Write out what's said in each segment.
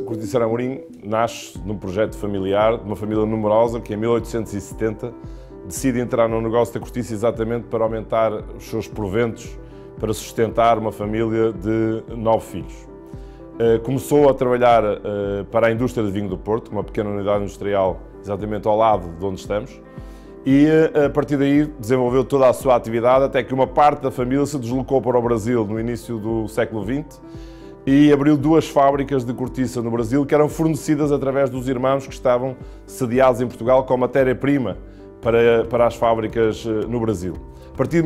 Corticeira Amorim nasce num projeto familiar, de uma família numerosa que em 1870 decide entrar no negócio da cortiça exatamente para aumentar os seus proventos, para sustentar uma família de 9 filhos. Começou a trabalhar para a indústria de vinho do Porto, uma pequena unidade industrial exatamente ao lado de onde estamos, e a partir daí desenvolveu toda a sua atividade até que uma parte da família se deslocou para o Brasil no início do século XX e abriu 2 fábricas de cortiça no Brasil que eram fornecidas através dos irmãos que estavam sediados em Portugal com matéria-prima para as fábricas no Brasil. A partir de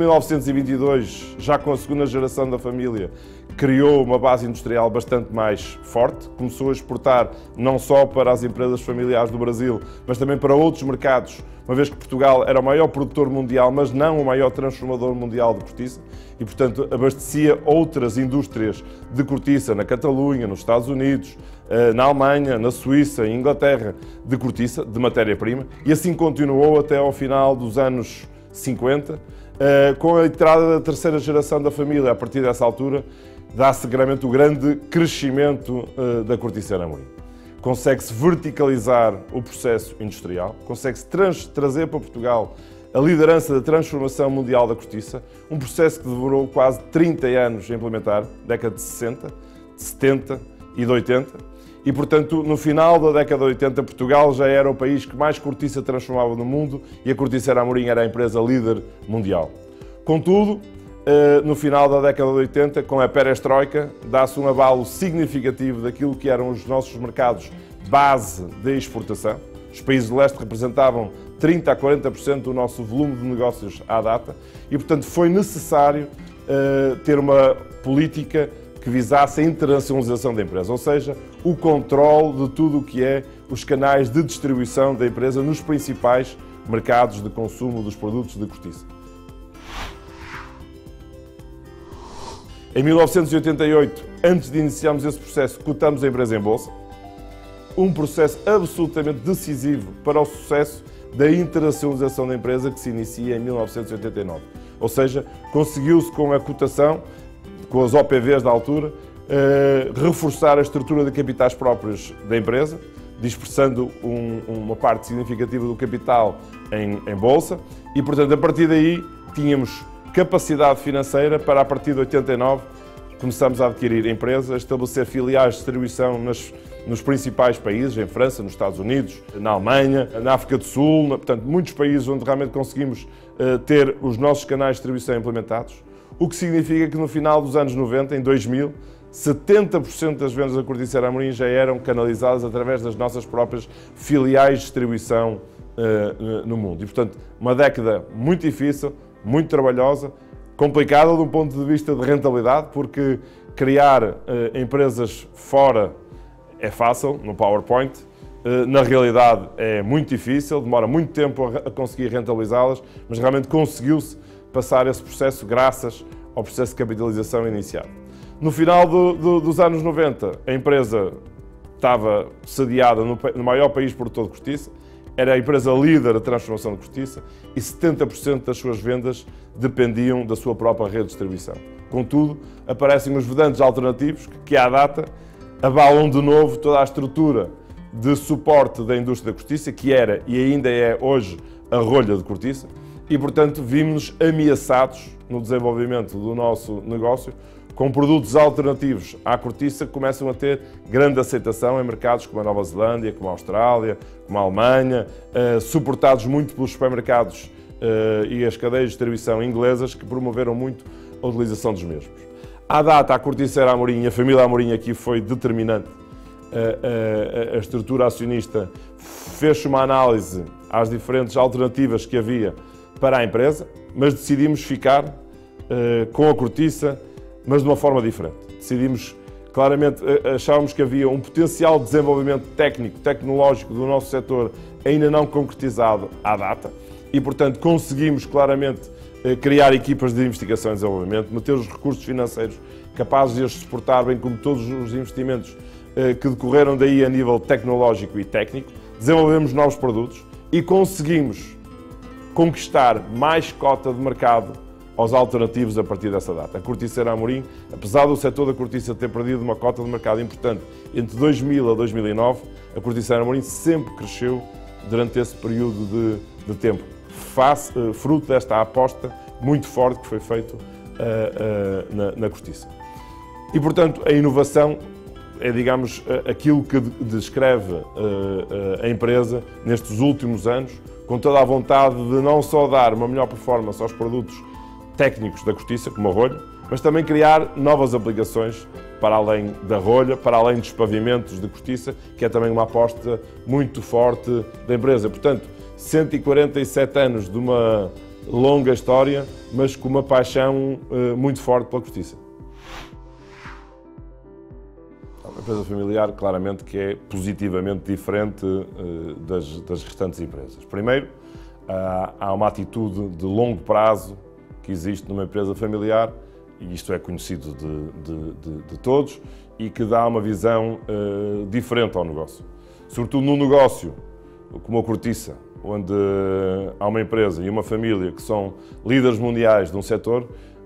1922, já com a segunda geração da família, criou uma base industrial bastante mais forte, começou a exportar não só para as empresas familiares do Brasil, mas também para outros mercados, uma vez que Portugal era o maior produtor mundial, mas não o maior transformador mundial de cortiça, e portanto abastecia outras indústrias de cortiça na Catalunha, nos Estados Unidos, na Alemanha, na Suíça e Inglaterra, de cortiça, de matéria-prima, e assim continuou até ao final dos anos 50, com a entrada da terceira geração da família. A partir dessa altura, dá-se realmente o grande crescimento da Corticeira Amorim. Consegue-se verticalizar o processo industrial, consegue-se trazer para Portugal a liderança da transformação mundial da cortiça, um processo que demorou quase 30 anos a implementar, década de 60, de 70 e de 80, e portanto no final da década de 80 Portugal já era o país que mais cortiça transformava no mundo e a Corticeira Amorim era a empresa líder mundial. Contudo, no final da década de 80, com a perestroika, dá-se um abalo significativo daquilo que eram os nossos mercados base de exportação. Os países do leste representavam 30% a 40% do nosso volume de negócios à data e, portanto, foi necessário ter uma política que visasse a internacionalização da empresa, ou seja, o controle de tudo o que é os canais de distribuição da empresa nos principais mercados de consumo dos produtos de cortiça. Em 1988, antes de iniciarmos esse processo, cotamos a empresa em bolsa, um processo absolutamente decisivo para o sucesso da internacionalização da empresa que se inicia em 1989. Ou seja, conseguiu-se com a cotação, com as OPVs da altura, reforçar a estrutura de capitais próprios da empresa, dispersando uma parte significativa do capital em bolsa e, portanto, a partir daí tínhamos capacidade financeira para, a partir de 89, começamos a adquirir empresas, a estabelecer filiais de distribuição nos principais países, em França, nos Estados Unidos, na Alemanha, na África do Sul, portanto, muitos países onde realmente conseguimos ter os nossos canais de distribuição implementados, o que significa que no final dos anos 90, em 2000, 70% das vendas da Corticeira Amorim já eram canalizadas através das nossas próprias filiais de distribuição no mundo. E, portanto, uma década muito difícil, muito trabalhosa, complicada de um ponto de vista de rentabilidade, porque criar empresas fora é fácil, no PowerPoint, na realidade é muito difícil, demora muito tempo a conseguir rentabilizá-las, mas realmente conseguiu-se passar esse processo graças ao processo de capitalização iniciado. No final dos anos 90, a empresa estava sediada no maior país produtor de cortiça, era a empresa líder da transformação de cortiça e 70% das suas vendas dependiam da sua própria rede de distribuição. Contudo, aparecem os vedantes alternativos que, à data, abalam de novo toda a estrutura de suporte da indústria da cortiça, que era e ainda é hoje a rolha de cortiça, e, portanto, vimos-nos ameaçados no desenvolvimento do nosso negócio com produtos alternativos à cortiça que começam a ter grande aceitação em mercados como a Nova Zelândia, como a Austrália, como a Alemanha, suportados muito pelos supermercados e as cadeias de distribuição inglesas que promoveram muito a utilização dos mesmos. À data, a Corticeira Amorim, a família Amorim aqui foi determinante. A estrutura acionista fez uma análise às diferentes alternativas que havia para a empresa, mas decidimos ficar com a cortiça, mas de uma forma diferente. Decidimos, claramente, achávamos que havia um potencial de desenvolvimento técnico, tecnológico do nosso setor ainda não concretizado à data e, portanto, conseguimos claramente criar equipas de investigação e desenvolvimento, meter os recursos financeiros capazes de os suportar, bem como todos os investimentos que decorreram daí a nível tecnológico e técnico, desenvolvemos novos produtos e conseguimos conquistar mais cota de mercado aos alternativos a partir dessa data. A Corticeira Amorim, apesar do setor da cortiça ter perdido uma cota de mercado importante entre 2000 a 2009, a Corticeira Amorim sempre cresceu durante esse período de tempo, fruto desta aposta muito forte que foi feita na cortiça. E, portanto, a inovação é, digamos, aquilo que descreve a empresa nestes últimos anos, com toda a vontade de não só dar uma melhor performance aos produtos técnicos da cortiça, como a rolha, mas também criar novas aplicações para além da rolha, para além dos pavimentos de cortiça, que é também uma aposta muito forte da empresa. Portanto, 147 anos de uma longa história, mas com uma paixão muito forte pela cortiça. Uma empresa familiar, claramente, que é positivamente diferente das restantes empresas. Primeiro, há uma atitude de longo prazo que existe numa empresa familiar, e isto é conhecido de todos, e que dá uma visão diferente ao negócio. Sobretudo num negócio como a cortiça, onde há uma empresa e uma família que são líderes mundiais de um setor,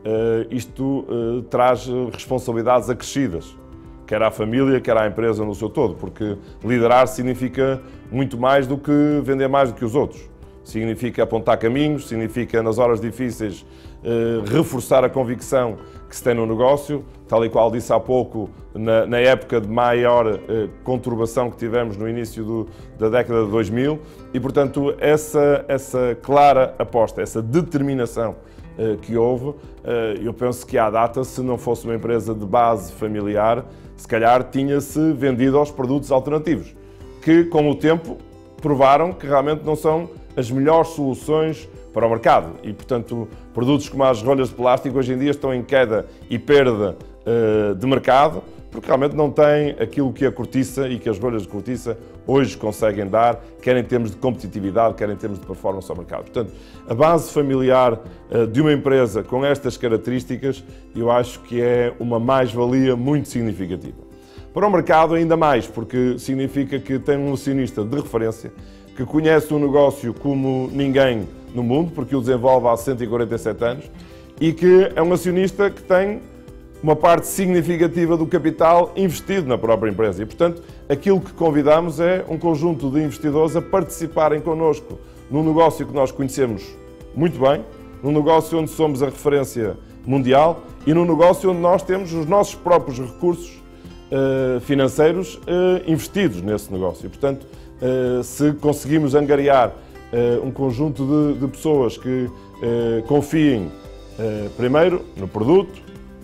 isto traz responsabilidades acrescidas, quer à família, quer à empresa no seu todo, porque liderar significa muito mais do que vender mais do que os outros. Significa apontar caminhos, significa, nas horas difíceis, reforçar a convicção que se tem no negócio, tal e qual disse há pouco, na época de maior conturbação que tivemos no início da década de 2000, e, portanto, essa clara aposta, essa determinação que houve, eu penso que à data, se não fosse uma empresa de base familiar, se calhar tinha-se vendido aos produtos alternativos, que com o tempo provaram que realmente não são as melhores soluções para o mercado e, portanto, produtos como as rolhas de plástico hoje em dia estão em queda e perda de mercado, porque realmente não têm aquilo que a cortiça e que as rolhas de cortiça hoje conseguem dar, quer em termos de competitividade, quer em termos de performance ao mercado. Portanto, a base familiar de uma empresa com estas características, eu acho que é uma mais-valia muito significativa. Para o mercado ainda mais, porque significa que tem um acionista de referência, que conhece o negócio como ninguém no mundo, porque o desenvolve há 147 anos, e que é um acionista que tem uma parte significativa do capital investido na própria empresa. E, portanto, aquilo que convidamos é um conjunto de investidores a participarem connosco num negócio que nós conhecemos muito bem, num negócio onde somos a referência mundial e num negócio onde nós temos os nossos próprios recursos financeiros investidos nesse negócio. E, portanto, se conseguimos angariar um conjunto de pessoas que confiem primeiro no produto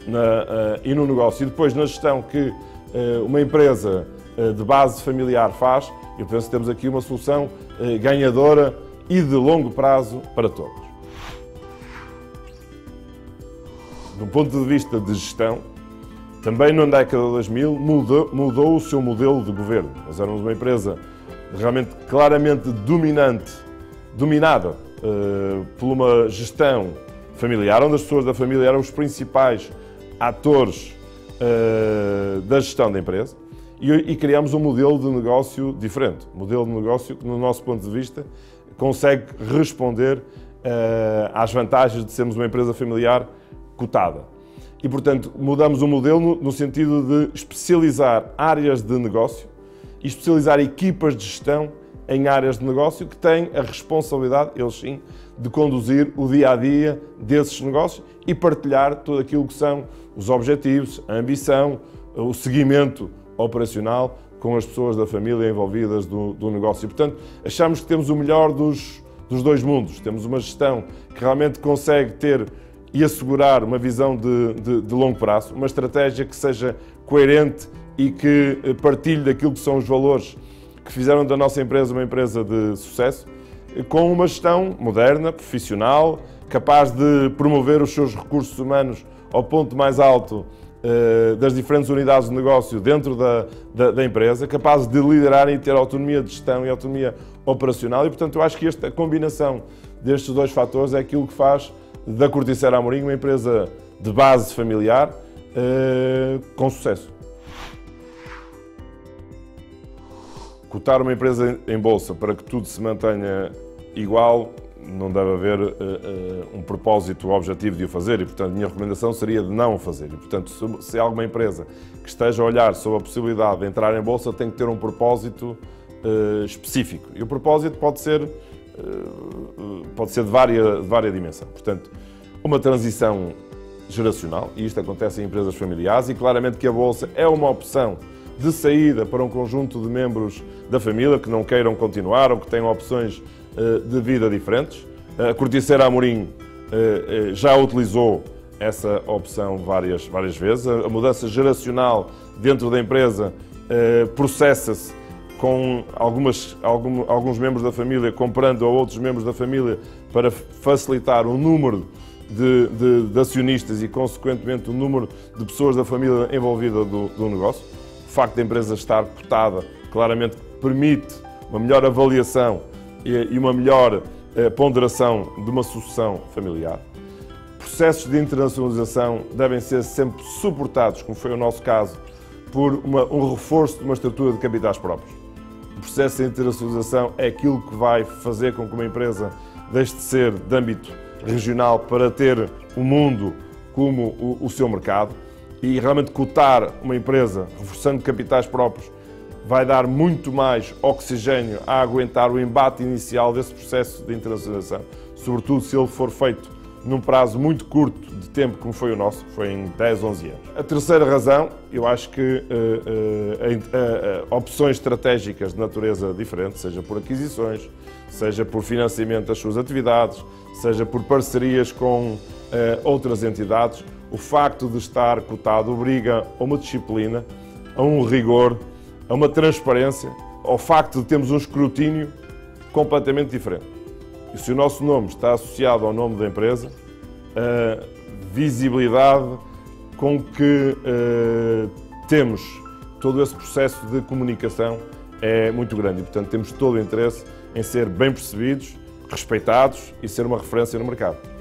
e no negócio e depois na gestão que uma empresa de base familiar faz, eu penso que temos aqui uma solução ganhadora e de longo prazo para todos. Do ponto de vista de gestão, também na década de 2000 mudou o seu modelo de governo. Nós éramos uma empresa realmente claramente dominada por uma gestão familiar, onde as pessoas da família eram os principais atores da gestão da empresa, e criámos um modelo de negócio diferente. Um modelo de negócio que, no nosso ponto de vista, consegue responder às vantagens de sermos uma empresa familiar cotada. E, portanto, mudamos o modelo no sentido de especializar áreas de negócio e especializar equipas de gestão em áreas de negócio que têm a responsabilidade, eles sim, de conduzir o dia-a-dia desses negócios e partilhar tudo aquilo que são os objetivos, a ambição, o seguimento operacional com as pessoas da família envolvidas do negócio. E, portanto, achamos que temos o melhor dos dois mundos. Temos uma gestão que realmente consegue ter e assegurar uma visão de longo prazo, uma estratégia que seja coerente e que partilhe daquilo que são os valores que fizeram da nossa empresa uma empresa de sucesso, com uma gestão moderna, profissional, capaz de promover os seus recursos humanos ao ponto mais alto das diferentes unidades de negócio dentro da empresa, capaz de liderar e ter autonomia de gestão e autonomia operacional. E, portanto, eu acho que a combinação destes dois fatores é aquilo que faz da Corticeira Amorim uma empresa de base familiar com sucesso. Cotar uma empresa em bolsa para que tudo se mantenha igual, não deve haver um propósito ou objetivo de o fazer e, portanto, a minha recomendação seria de não o fazer. E, portanto, se há alguma empresa que esteja a olhar sobre a possibilidade de entrar em bolsa, tem que ter um propósito específico. E o propósito pode ser de várias dimensões. Portanto, uma transição geracional, e isto acontece em empresas familiares, e claramente que a bolsa é uma opção de saída para um conjunto de membros da família que não queiram continuar ou que tenham opções de vida diferentes. A Corticeira Amorim já utilizou essa opção várias vezes. A mudança geracional dentro da empresa processa-se com alguns membros da família comprando a outros membros da família para facilitar o número de acionistas e, consequentemente, o número de pessoas da família envolvida do negócio. O facto da empresa estar cotada claramente permite uma melhor avaliação e uma melhor ponderação de uma sucessão familiar. Processos de internacionalização devem ser sempre suportados, como foi o nosso caso, por um reforço de uma estrutura de capitais próprios. O processo de internacionalização é aquilo que vai fazer com que uma empresa deixe de ser de âmbito regional para ter o mundo como o seu mercado, e realmente cotar uma empresa, reforçando capitais próprios, vai dar muito mais oxigênio a aguentar o embate inicial desse processo de internacionalização, sobretudo se ele for feito num prazo muito curto de tempo, como foi o nosso, foi em 10, 11 anos. A terceira razão, eu acho que opções estratégicas de natureza diferente, seja por aquisições, seja por financiamento das suas atividades, seja por parcerias com outras entidades, o facto de estar cotado obriga a uma disciplina, a um rigor, a uma transparência, ao facto de termos um escrutínio completamente diferente. E se o nosso nome está associado ao nome da empresa, a visibilidade com que temos todo esse processo de comunicação é muito grande e, portanto, temos todo o interesse em ser bem percebidos, respeitados e ser uma referência no mercado.